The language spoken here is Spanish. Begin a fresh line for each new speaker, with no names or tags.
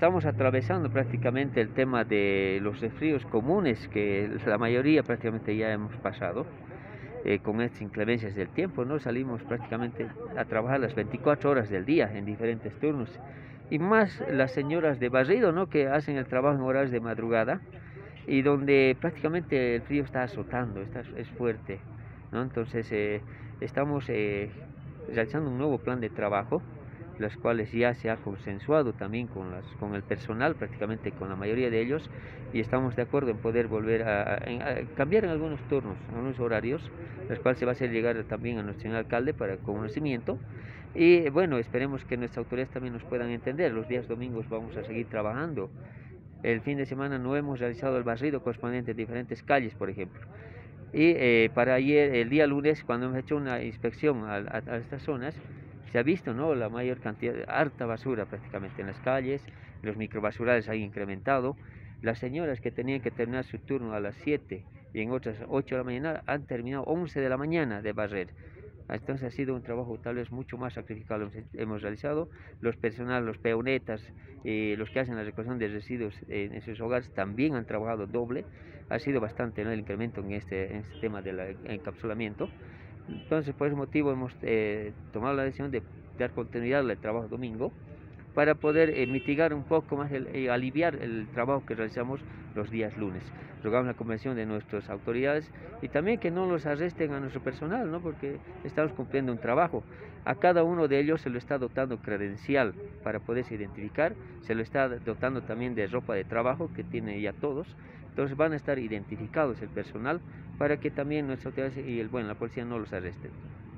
estamos atravesando prácticamente el tema de los resfríos comunes, que la mayoría prácticamente ya hemos pasado. Con estas inclemencias del tiempo, ¿no? Salimos prácticamente a trabajar las 24 horas del día en diferentes turnos. Y más las señoras de barrido, ¿no? Que hacen el trabajo en horarios de madrugada y donde prácticamente el frío está azotando, es fuerte, ¿no? Entonces estamos realizando un nuevo plan de trabajo, los cuales ya se ha consensuado también con el personal, prácticamente con la mayoría de ellos, y estamos de acuerdo en poder volver a cambiar en algunos turnos, en algunos horarios, los cuales se va a hacer llegar también a nuestro señor alcalde para conocimiento. Y bueno, esperemos que nuestras autoridades también nos puedan entender. Los días domingos vamos a seguir trabajando. El fin de semana no hemos realizado el barrido correspondiente en diferentes calles, por ejemplo. Y para ayer, el día lunes, cuando hemos hecho una inspección a estas zonas, se ha visto, ¿no?, la mayor cantidad, harta basura prácticamente en las calles, los microbasurales han incrementado. Las señoras que tenían que terminar su turno a las 7 y en otras 8 de la mañana han terminado 11 de la mañana de barrer. Entonces ha sido un trabajo tal vez mucho más sacrificado hemos realizado. Los personal, los peonetas, los que hacen la recolección de residuos en esos hogares también han trabajado doble. Ha sido bastante, ¿no?, el incremento en este tema del encapsulamiento. Entonces por ese motivo hemos tomado la decisión de dar continuidad al trabajo domingo para poder mitigar un poco más, aliviar el trabajo que realizamos los días lunes. Rogamos la comprensión de nuestras autoridades y también que no los arresten a nuestro personal, ¿no?, porque estamos cumpliendo un trabajo. A cada uno de ellos se lo está dotando credencial para poderse identificar, se lo está dotando también de ropa de trabajo que tiene ya todos. Entonces van a estar identificados el personal para que también nuestras autoridades y la policía no los arresten.